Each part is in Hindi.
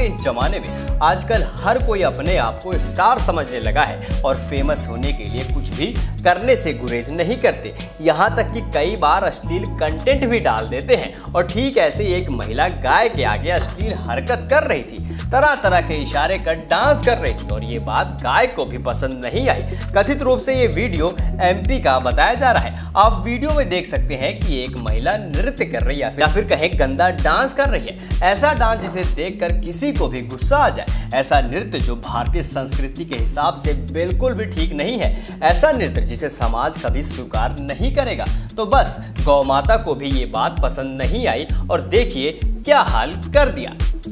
इस जमाने में आजकल हर कोई अपने आप को स्टार समझने लगा है और फेमस होने के लिए कुछ भी करने से गुरेज नहीं करते। यहाँ तक कि कई बार अश्लील कंटेंट भी डाल देते हैं। और ठीक ऐसे एक महिला गाय के आगे अश्लील हरकत कर रही थी, तरह तरह के इशारे कर डांस कर रही थी और ये बात गाय को भी पसंद नहीं आई। कथित रूप से ये वीडियो MP का बताया जा रहा है। आप वीडियो में देख सकते हैं कि एक महिला नृत्य कर रही है या फिर कहें गंदा डांस कर रही है। ऐसा डांस जिसे देखकर किसी को भी गुस्सा आ जाए, ऐसा नृत्य जो भारतीय संस्कृति के हिसाब से बिल्कुल भी ठीक नहीं है, ऐसा नृत्य जिसे समाज कभी स्वीकार नहीं करेगा। तो बस गौ माता को भी ये बात पसंद नहीं आई और देखिए क्या हाल कर दिया।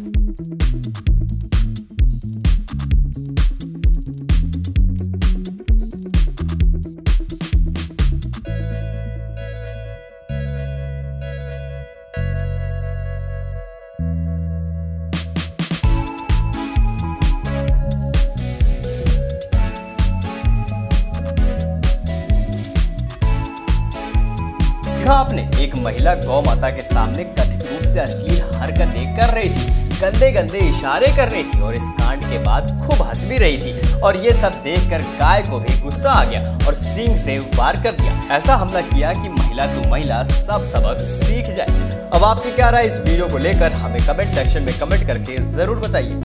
आपने एक महिला गौ माता के सामने कथित रूप से अश्लील हरकतें कर रही थी, गंदे गंदे इशारे कर रही थी और इस कांड के बाद खूब हंस भी रही थी। और ये सब देखकर गाय को भी गुस्सा आ गया और सींग से वार कर दिया। ऐसा हमला किया कि महिला तो महिला सब सबक सीख जाए। अब आपकी क्या राय इस वीडियो को लेकर हमें कमेंट सेक्शन में कमेंट करके जरूर बताइए।